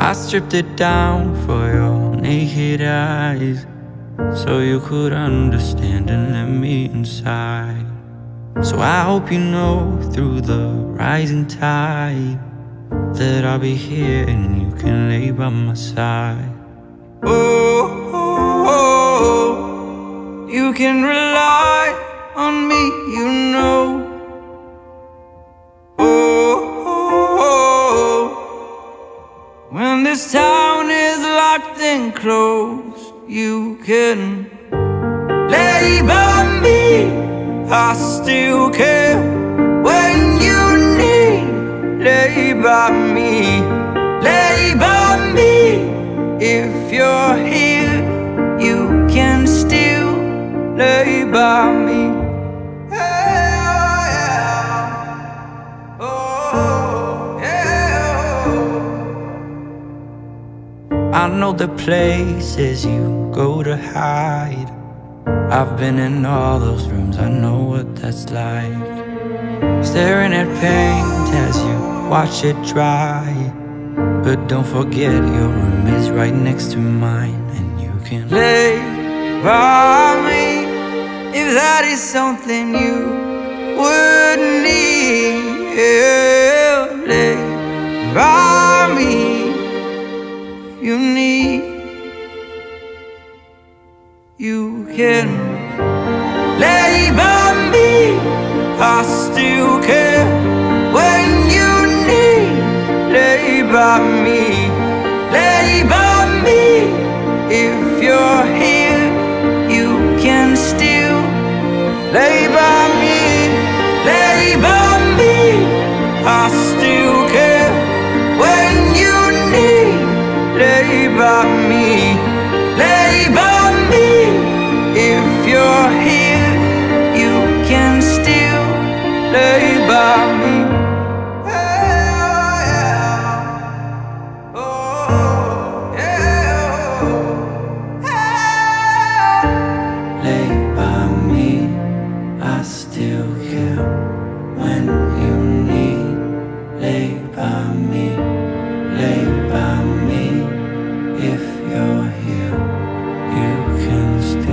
I stripped it down for your naked eyes, so you could understand and let me inside. So I hope you know through the rising tide that I'll be here and you can lay by my side. Oh, oh, oh, you can rely on me, you know. Oh, oh, oh, when this town is locked and closed, you can lay by me. I still care when you need. Lay by me, lay by me. If you're here, you can still lay by me. Yeah, yeah. Oh, yeah. I know the places you go to hide. I've been in all those rooms, I know what that's like. Staring at paint as you watch it dry. But don't forget your room is right next to mine, and you can lay by me if that is something you would need. Yeah, lay by me if you need. You can lay by me. I still care when you need. Lay by me, lay by me. If you're here, you can still lay by me, lay by me. I still care when you need. Lay by me, lay by me. If you're here, you can still lay by me. Yeah, yeah. Oh, yeah. Yeah. Lay by me, I still care when you need. Lay by me, lay by me. If you're here, you can still